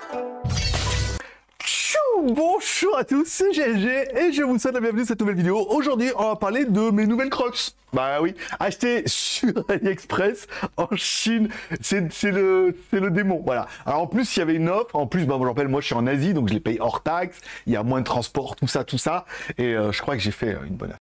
Bonjour à tous, c'est GLG et je vous souhaite la bienvenue dans cette nouvelle vidéo. Aujourd'hui, on va parler de mes nouvelles Crocs. Bah oui, acheté sur AliExpress en Chine, c'est le démon, voilà. Alors en plus, il y avait une offre, en plus, bah, je vous rappelle, moi je suis en Asie, donc je les paye hors taxe, il y a moins de transport, tout ça, et je crois que j'ai fait une bonne affaire.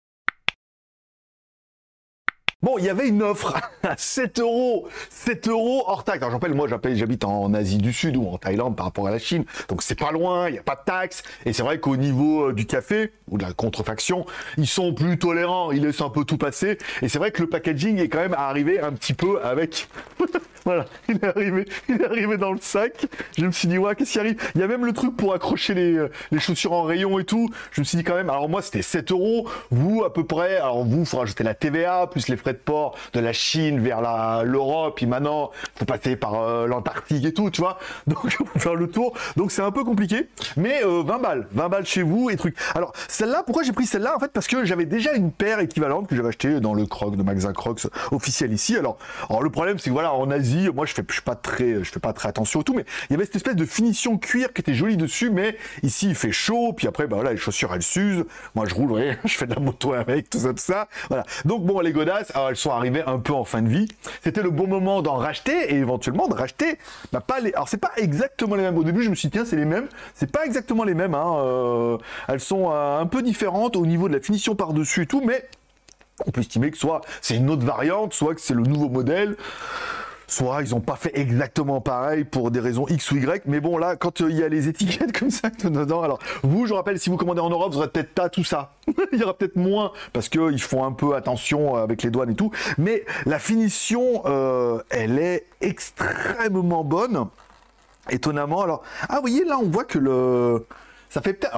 Bon, il y avait une offre à 7 euros hors taxe. Alors, j'en rappelle, moi, j'habite en Asie du Sud ou en Thaïlande par rapport à la Chine. Donc, c'est pas loin, il n'y a pas de taxe. Et c'est vrai qu'au niveau du café ou de la contrefaction, ils sont plus tolérants. Ils laissent un peu tout passer. Et c'est vrai que le packaging est quand même arrivé un petit peu avec... Voilà, il est arrivé dans le sac. Je me suis dit, ouais, qu'est-ce qui arrive? Il y a même le truc pour accrocher les chaussures en rayon et tout. Je me suis dit quand même, alors moi, c'était 7 euros. Vous, à peu près, alors vous, il faut rajouter la TVA, plus les frais de port de la Chine vers l'Europe. Puis maintenant, il faut passer par l'Antarctique et tout, tu vois. Donc, il faut faire le tour. Donc, c'est un peu compliqué. Mais 20 balles chez vous et trucs. Alors, celle-là, pourquoi j'ai pris celle-là? En fait, parce que j'avais déjà une paire équivalente que j'avais achetée dans le Croc de magasin Crocs officiel ici. Alors le problème, c'est que voilà, en Asie, moi je fais pas très attention au tout, mais il y avait cette espèce de finition cuir qui était jolie dessus, mais ici il fait chaud, puis après bah voilà, les chaussures elles s'usent, moi je roule, vous voyez, je fais de la moto avec, tout ça, voilà. Donc bon, les godasses, alors elles sont arrivées un peu en fin de vie, c'était le bon moment d'en racheter, et éventuellement de racheter, bah pas les, alors c'est pas exactement les mêmes, au début je me suis dit tiens c'est les mêmes, c'est pas exactement les mêmes, hein. Elles sont un peu différentes au niveau de la finition par-dessus et tout, mais on peut estimer que soit c'est une autre variante, soit que c'est le nouveau modèle, soit ils n'ont pas fait exactement pareil pour des raisons X ou Y, mais bon là, quand il y a les étiquettes comme ça dedans, alors vous, je rappelle, si vous commandez en Europe, vous aurez peut-être pas tout ça, il y aura peut-être moins, parce qu'ils font un peu attention avec les douanes et tout, mais la finition, elle est extrêmement bonne, étonnamment. Alors, ah vous voyez là, on voit que ça fait peut-être,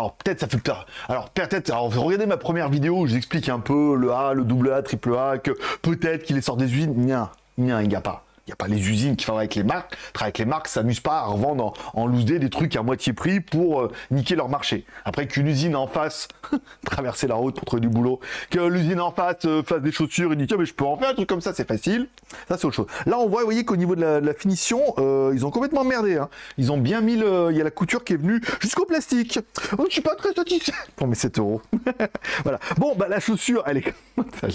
alors regardez ma première vidéo où j'explique un peu le A, le double A, triple A, que peut-être qu'il est sorti des usines, il n'y a pas. Il n'y a pas les usines qui travaillent avec les marques. Travaillent avec les marques, s'amusent pas à revendre en loose day des trucs à moitié prix pour niquer leur marché. Après qu'une usine en face, traverser la route pour trouver du boulot, que l'usine en face fasse des chaussures et dit tiens mais je peux en faire un truc comme ça, c'est facile. Ça c'est autre chose. Là on voit, vous voyez qu'au niveau de la finition, ils ont complètement merdé. Hein. Ils ont bien mis il y a la couture qui est venue jusqu'au plastique. Oh, je suis pas très satisfait. Pour mes 7 euros. Voilà. Bon bah la chaussure, elle est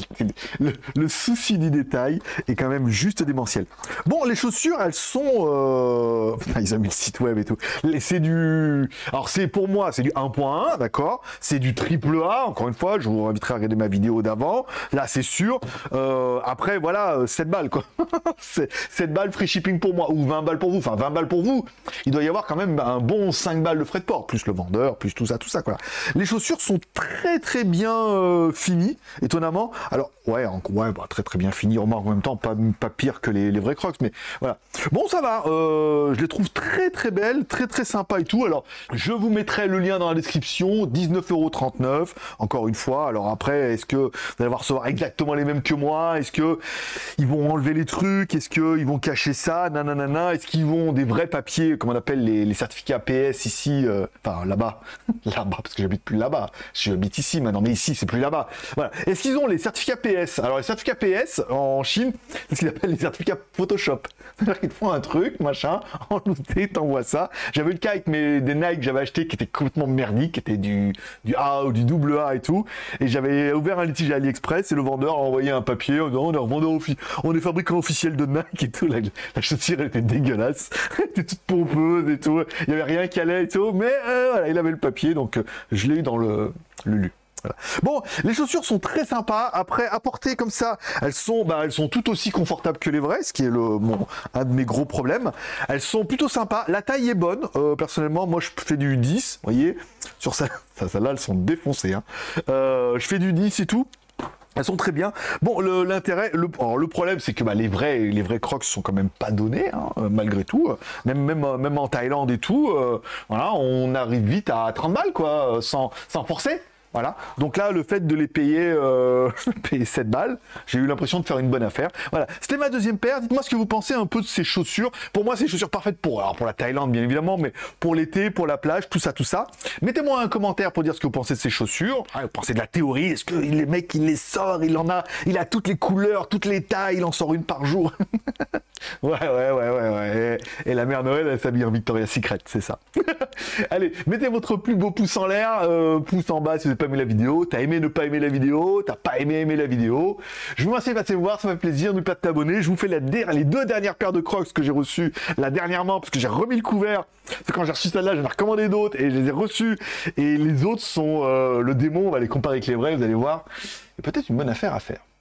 le souci du détail est quand même juste démentiel. Bon, les chaussures, elles sont... Ils ont mis le site web et tout. C'est du... Alors, pour moi, c'est du 1.1, d'accord. C'est du triple A, encore une fois. Je vous inviterai à regarder ma vidéo d'avant. Là, c'est sûr. Après, voilà, 7 balles, quoi. 7 balles free shipping pour moi. Ou 20 balles pour vous. Enfin, 20 balles pour vous. Il doit y avoir quand même un bon 5 balles de frais de port. Plus le vendeur, plus tout ça, quoi. Les chaussures sont très bien finies, étonnamment. Alors, ouais, bah, très bien finies. Remarque, en même temps, pas pire que les vrais Crocs, mais voilà. Bon, ça va, je les trouve très belles, très sympa et tout. Alors, je vous mettrai le lien dans la description, 19,39 €, encore une fois. Alors après, est-ce que vous allez recevoir exactement les mêmes que moi? Est-ce que ils vont enlever les trucs? Est-ce qu'ils vont cacher ça? Nanana. Est-ce qu'ils vont des vrais papiers, comme on appelle les certificats PS ici, enfin là-bas, parce que j'habite plus là-bas, j'habite ici maintenant, mais ici c'est plus là-bas. Voilà. Est-ce qu'ils ont les certificats PS? Alors les certificats PS en Chine, c'est ce qu'ils appellent les certificats Photoshop. C'est-à-dire qu'ils te font un truc, machin, en looté, t'envoies ça. J'avais eu le cas avec des Nike que j'avais acheté qui étaient complètement merdiques, qui étaient du A ou du double A et tout. Et j'avais ouvert un litige à AliExpress et le vendeur a envoyé un papier en disant on est revendeur on est fabricant officiel de Nike et tout. La chaussure elle était dégueulasse, elle était toute pompeuse et tout. Il y avait rien qui allait et tout, mais voilà, il avait le papier, donc je l'ai eu dans le lu. Voilà. Bon, les chaussures sont très sympas. Après, à porter comme ça, elles sont tout aussi confortables que les vraies, ce qui est un de mes gros problèmes. Elles sont plutôt sympas. La taille est bonne. Personnellement, moi, je fais du 10. Vous voyez, sur celle-là, elles sont défoncées. Hein. Je fais du 10 et tout. Elles sont très bien. Bon, l'intérêt, le problème, c'est que bah, les vrais Crocs sont quand même pas donnés, hein, malgré tout. Même en Thaïlande et tout, voilà, on arrive vite à 30 balles, quoi, sans forcer. Voilà. Donc là, le fait de les payer, payer 7 balles, j'ai eu l'impression de faire une bonne affaire. Voilà. C'était ma deuxième paire. Dites-moi ce que vous pensez un peu de ces chaussures. Pour moi, c'est des chaussures parfaites alors pour la Thaïlande, bien évidemment, mais pour l'été, pour la plage, tout ça, tout ça. Mettez-moi un commentaire pour dire ce que vous pensez de ces chaussures. Ah, vous pensez de la théorie. Est-ce que les mecs, il les sort, il a toutes les couleurs, toutes les tailles, il en sort une par jour. Ouais. Et la mère Noël, elle s'habille en Victoria's Secret, c'est ça. Allez, mettez votre plus beau pouce en l'air, pouce en bas si vous n'avez pas aimé la vidéo. T'as aimé ne pas aimer la vidéo, t'as pas aimer la vidéo. Je vous remercie de passer voir, ça fait plaisir. N'oubliez pas de t'abonner. Je vous fais les 2 dernières paires de Crocs que j'ai reçues là dernièrement parce que j'ai remis le couvert. C'est quand j'ai reçu celle-là, j'en ai recommandé d'autres et je les ai reçues. Et les autres sont le démon, on va les comparer avec les vrais, vous allez voir. C'est peut-être une bonne affaire à faire.